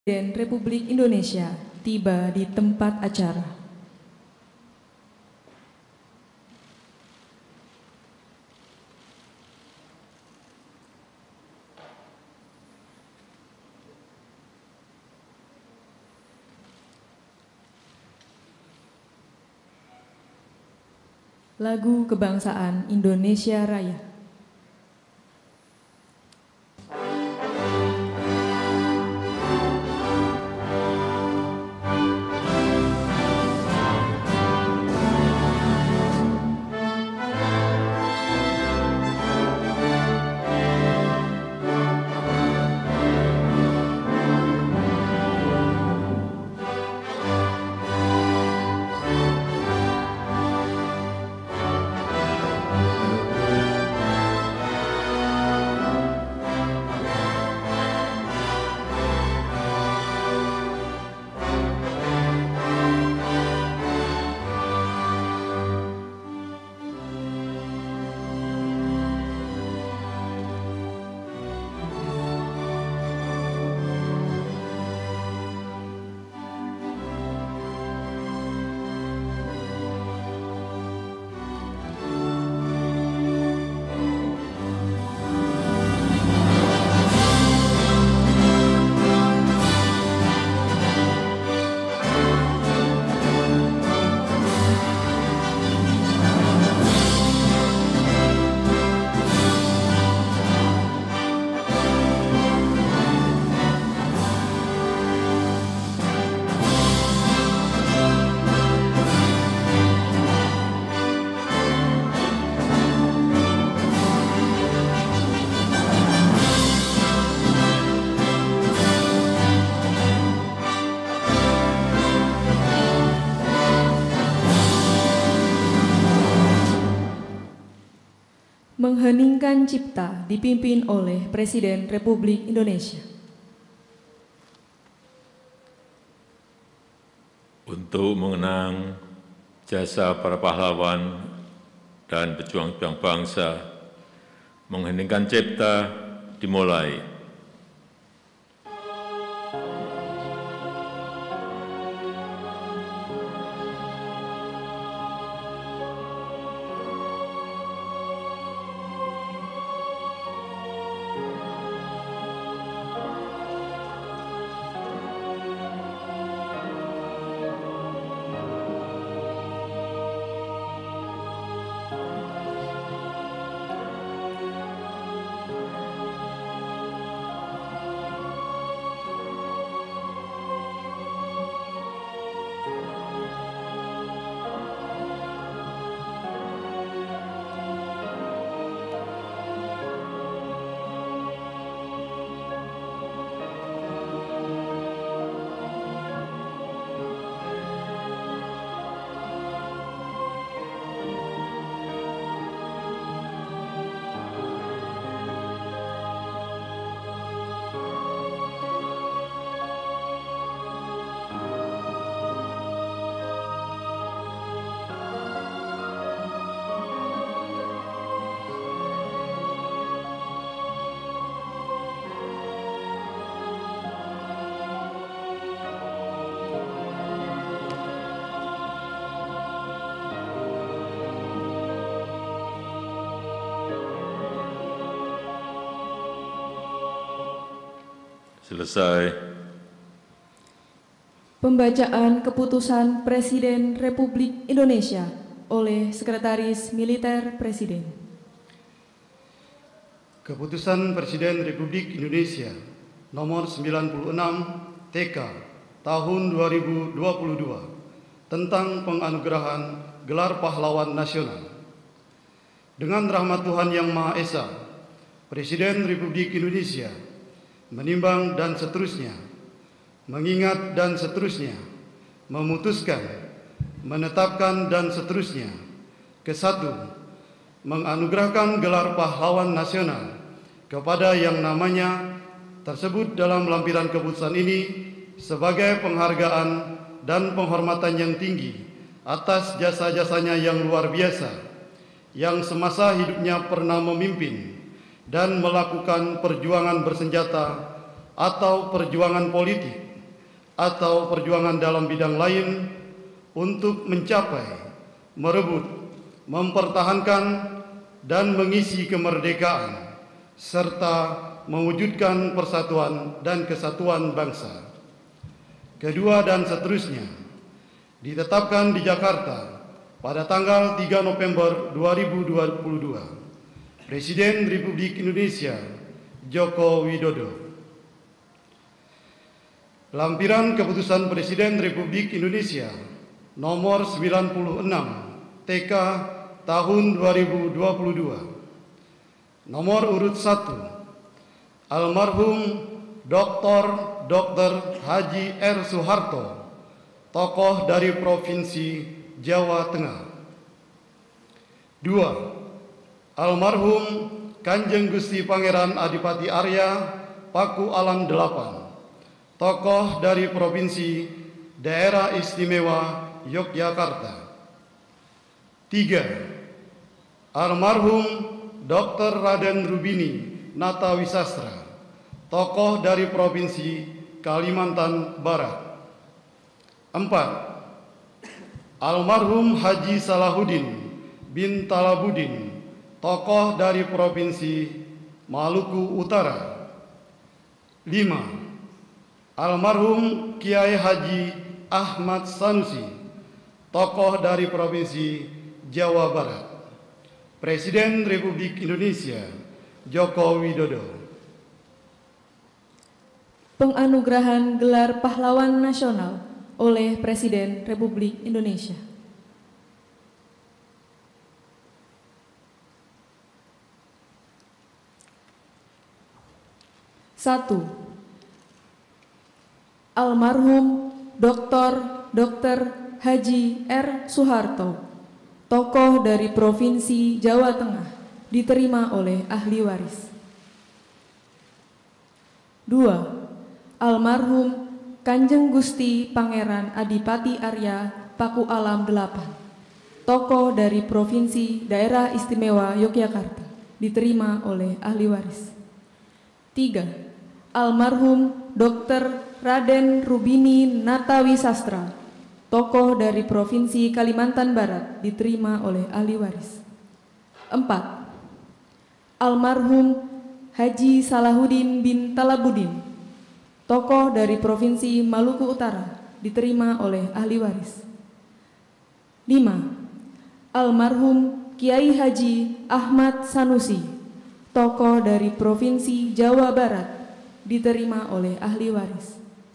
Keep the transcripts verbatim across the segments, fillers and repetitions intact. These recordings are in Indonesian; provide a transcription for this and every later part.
Presiden Republik Indonesia tiba di tempat acara. Lagu Kebangsaan Indonesia Raya. Mengheningkan Cipta dipimpin oleh Presiden Republik Indonesia. Untuk mengenang jasa para pahlawan dan pejuang-pejuang bangsa, mengheningkan Cipta dimulai. Selesai. Pembacaan Keputusan Presiden Republik Indonesia oleh Sekretaris Militer Presiden. Keputusan Presiden Republik Indonesia nomor sembilan puluh enam T K tahun dua ribu dua puluh dua tentang penganugerahan gelar pahlawan nasional. Dengan rahmat Tuhan Yang Maha Esa, Presiden Republik Indonesia menimbang dan seterusnya, mengingat dan seterusnya, memutuskan, menetapkan dan seterusnya. Kesatu, menganugerahkan gelar pahlawan nasional kepada yang namanya tersebut dalam lampiran keputusan ini sebagai penghargaan dan penghormatan yang tinggi atas jasa-jasanya yang luar biasa, yang semasa hidupnya pernah memimpin dan melakukan perjuangan bersenjata atau perjuangan politik atau perjuangan dalam bidang lain untuk mencapai, merebut, mempertahankan, dan mengisi kemerdekaan, serta mewujudkan persatuan dan kesatuan bangsa. Kedua dan seterusnya, ditetapkan di Jakarta pada tanggal tiga November dua ribu dua puluh dua. Presiden Republik Indonesia Joko Widodo. Lampiran Keputusan Presiden Republik Indonesia nomor sembilan puluh enam T K tahun dua ribu dua puluh dua. Nomor urut satu, almarhum Doktor Doktor Haji R. Soeharto, tokoh dari Provinsi Jawa Tengah. Dua, almarhum Kanjeng Gusti Pangeran Adipati Arya Paku Alam delapan, tokoh dari Provinsi Daerah Istimewa Yogyakarta. Tiga, almarhum Doktor Raden Rubini Natawisastra, tokoh dari Provinsi Kalimantan Barat. Empat, almarhum Haji Salahuddin bin Talabudin, tokoh dari Provinsi Maluku Utara. Lima, almarhum Kiai Haji Ahmad Sanusi, tokoh dari Provinsi Jawa Barat. Presiden Republik Indonesia Joko Widodo. Penganugerahan gelar pahlawan nasional oleh Presiden Republik Indonesia. Satu, almarhum Doktor Dokter Haji R. Soeharto, tokoh dari Provinsi Jawa Tengah, diterima oleh ahli waris. Dua, almarhum Kanjeng Gusti Pangeran Adipati Arya Paku Alam delapan, tokoh dari Provinsi Daerah Istimewa Yogyakarta, diterima oleh ahli waris. Tiga, almarhum Dokter Raden Rubini Natawisastra, tokoh dari Provinsi Kalimantan Barat, diterima oleh ahli waris. Empat, almarhum Haji Salahuddin bin Talabudin, tokoh dari Provinsi Maluku Utara, diterima oleh ahli waris. Lima, almarhum Kiai Haji Ahmad Sanusi, tokoh dari Provinsi Jawa Barat, diterima oleh ahli waris.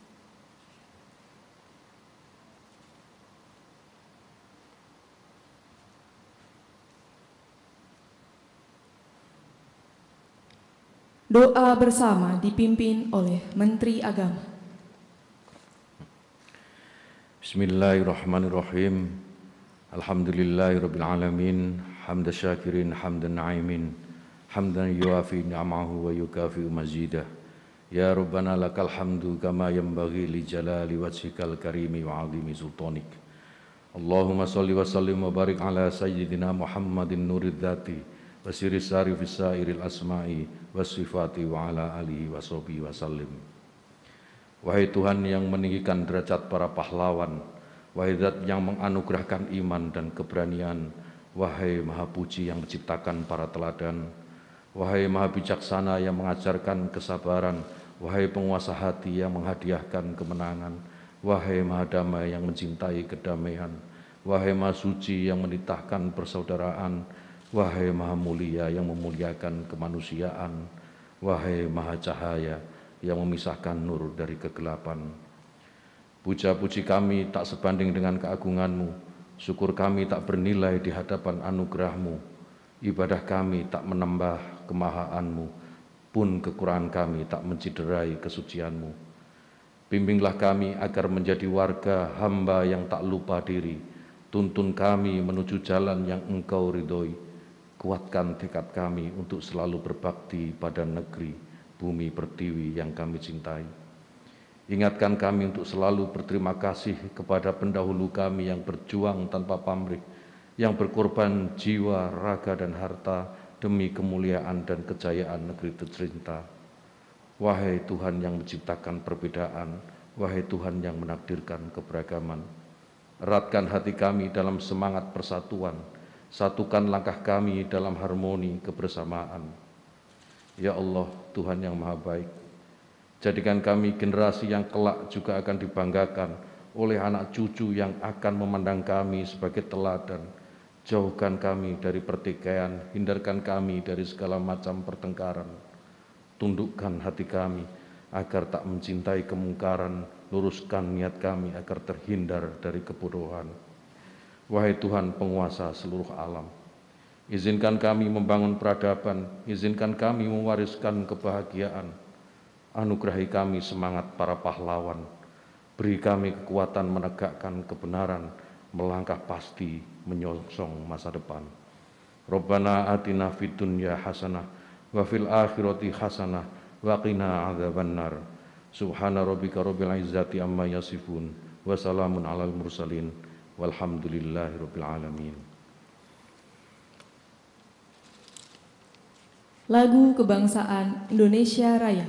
Doa bersama dipimpin oleh Menteri Agama. Bismillahirrahmanirrahim. Alhamdulillahirabbil alamin, hamdan syakirin hamdan na'imin, hamdan yuafi ni'amahu wa yukafi mazidah. Ya Rabbana lakal hamdu kama yanbaghi li jalali wajhikal karimi wa 'azimi sultanik. Allahumma shalli wa sallim wa barik ala sayyidina Muhammadin nurid dzati wa sirri sari fi sairil asma'i wa sifati wa ala alihi wa sahbihi wa sallim. Wahai Tuhan yang meninggikan derajat para pahlawan, wahai Zat yang menganugerahkan iman dan keberanian, wahai Maha Puji yang menciptakan para teladan, wahai Maha Bijaksana yang mengajarkan kesabaran, wahai penguasa hati yang menghadiahkan kemenangan, wahai Maha Damai yang mencintai kedamaian, wahai Maha Suci yang menitahkan persaudaraan, wahai Maha Mulia yang memuliakan kemanusiaan, wahai Maha Cahaya yang memisahkan nur dari kegelapan. Puja-puji kami tak sebanding dengan keagungan-Mu, syukur kami tak bernilai di hadapan anugerah-Mu, ibadah kami tak menambah kemahaan-Mu, pun kekurangan kami tak menciderai kesucian-Mu. Bimbinglah kami agar menjadi warga hamba yang tak lupa diri, tuntun kami menuju jalan yang Engkau ridhoi. Kuatkan tekad kami untuk selalu berbakti pada negeri, bumi pertiwi yang kami cintai. Ingatkan kami untuk selalu berterima kasih kepada pendahulu kami yang berjuang tanpa pamrih, yang berkorban jiwa, raga, dan harta demi kemuliaan dan kejayaan negeri tercinta. Wahai Tuhan yang menciptakan perbedaan, wahai Tuhan yang menakdirkan keberagaman. Eratkan hati kami dalam semangat persatuan, satukan langkah kami dalam harmoni kebersamaan. Ya Allah, Tuhan yang Maha Baik, jadikan kami generasi yang kelak juga akan dibanggakan oleh anak cucu yang akan memandang kami sebagai teladan. Jauhkan kami dari pertikaian, hindarkan kami dari segala macam pertengkaran. Tundukkan hati kami agar tak mencintai kemungkaran, luruskan niat kami agar terhindar dari kebodohan. Wahai Tuhan penguasa seluruh alam, izinkan kami membangun peradaban, izinkan kami mewariskan kebahagiaan, anugerahi kami semangat para pahlawan, beri kami kekuatan menegakkan kebenaran, melangkah pasti menyongsong masa depan. Rabbana atina fid dunya hasanah wa fil akhirati hasanah wa qina adzabannar. Subhana rabbika rabbil izzati amma yasifun wa salamun alal mursalin walhamdulillahi rabbil alamin. Lagu Kebangsaan Indonesia Raya.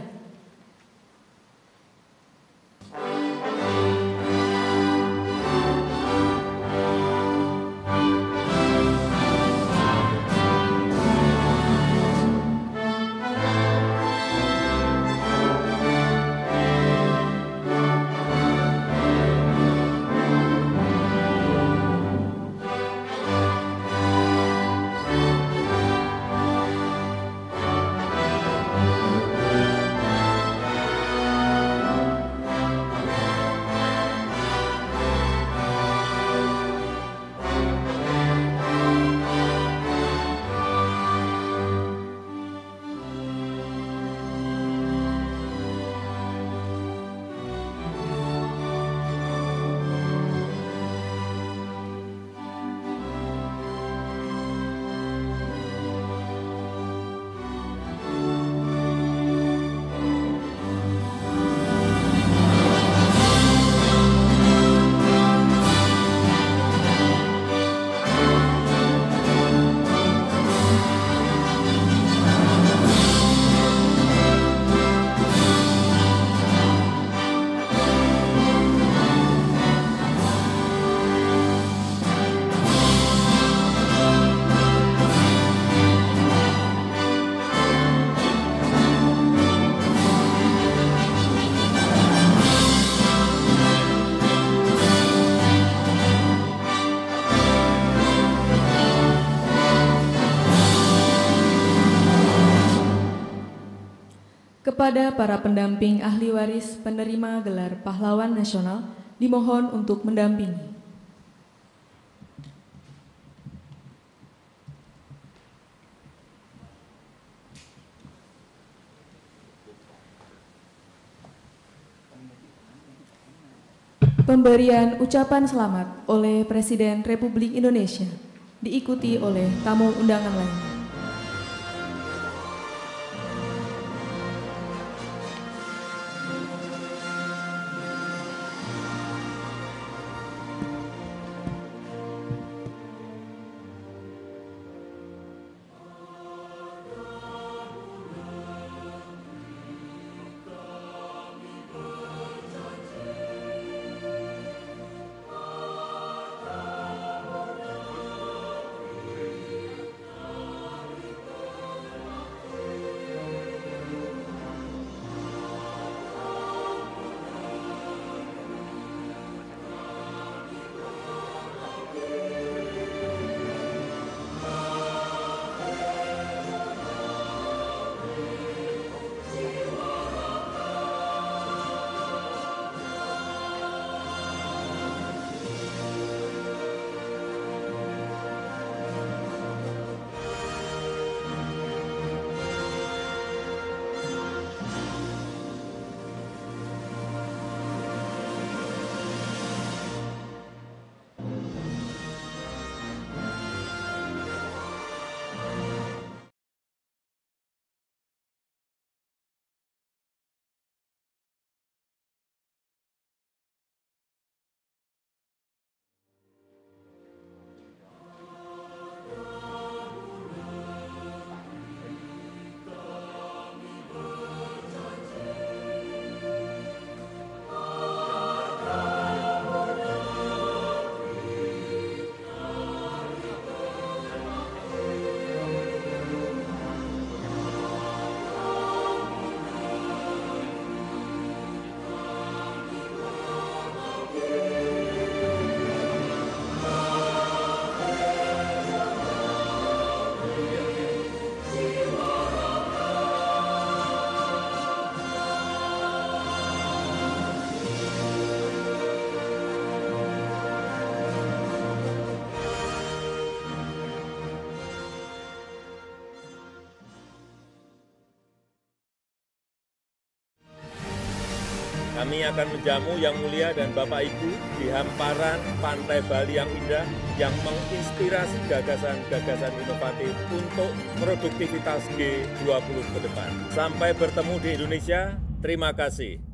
Kepada para pendamping ahli waris penerima gelar Pahlawan Nasional, dimohon untuk mendampingi. Pemberian ucapan selamat oleh Presiden Republik Indonesia, diikuti oleh tamu undangan lainnya. Kami akan menjamu Yang Mulia dan Bapak Ibu di hamparan pantai Bali yang indah yang menginspirasi gagasan-gagasan inovatif untuk produktivitas G dua puluh ke depan. Sampai bertemu di Indonesia, terima kasih.